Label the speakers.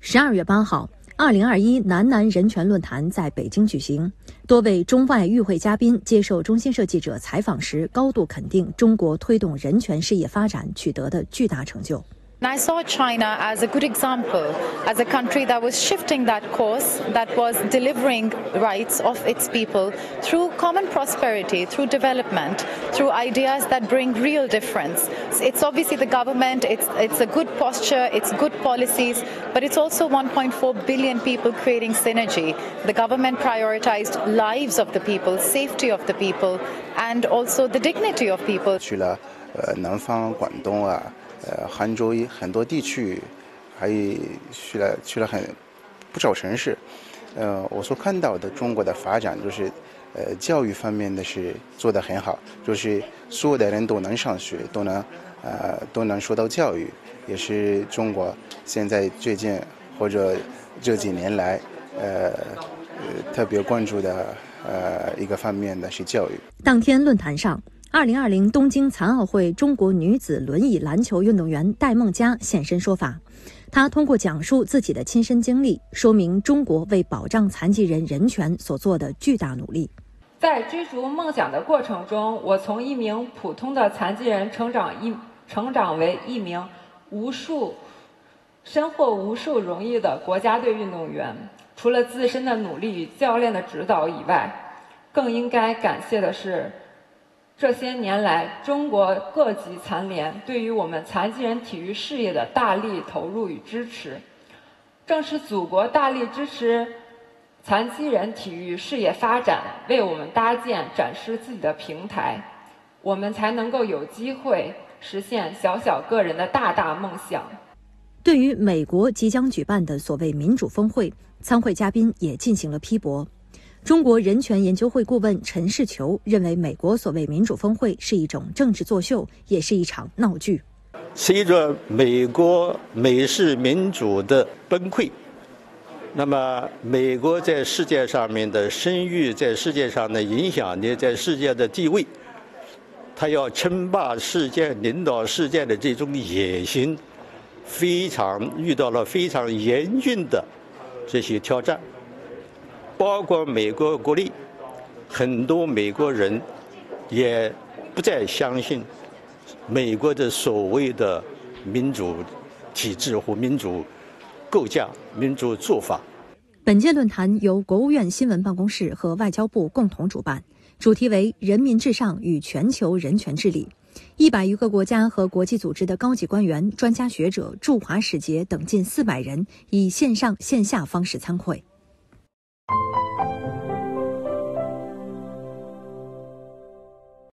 Speaker 1: 12月8号，2021南南人权论坛在北京举行。多位中外与会嘉宾接受中新社记者采访时，高度肯定中国推动人权事业发展取得的巨大成就。
Speaker 2: I saw China as a good example, as a country that was shifting that course, that was delivering rights of its people through common prosperity, through development, through ideas that bring real difference. It's obviously the government, it's a good posture, it's good policies, but it's also 1.4 billion people creating synergy. The government prioritized lives of the people, safety of the people, and also the dignity of people.
Speaker 3: 去了南方广东啊。杭州很多地区，还去了很不少城市。我所看到的中国的发展就是，教育方面的是做得很好，就是所有的人都能上学，都能受到教育，也是中国现在最近或者这几年来特别关注的一个方面的是教育。
Speaker 1: 当天论坛上，2020东京残奥会中国女子轮椅篮球运动员戴梦佳现身说法。她通过讲述自己的亲身经历，说明中国为保障残疾人人权所做的巨大努力。
Speaker 4: 在追逐梦想的过程中，我从一名普通的残疾人成长为一名深获无数荣誉的国家队运动员。除了自身的努力与教练的指导以外，更应该感谢的是这些年来，中国各级残联对于我们残疾人体育事业的大力投入与支持，正是祖国大力支持残疾人体育事业发展，为我们搭建展示自己的平台，我们才能够有机会实现小小个人的大大梦想。
Speaker 1: 对于美国即将举办的所谓民主峰会，参会嘉宾也进行了批驳。中国人权研究会顾问陈世球认为，美国所谓民主峰会是一种政治作秀，也是一场闹剧。
Speaker 5: 随着美式民主的崩溃，那么美国在世界上面的声誉，在世界上的影响力，在世界的地位，他要称霸世界、领导世界的这种野心，遇到了非常严峻的这些挑战。包括美国国内，很多美国人也不再相信美国的所谓的民主体制或民主构架、民主做法。
Speaker 1: 本届论坛由国务院新闻办公室和外交部共同主办，主题为“人民至上与全球人权治理”。100余个国家和国际组织的高级官员、专家学者、驻华使节等近400人以线上线下方式参会。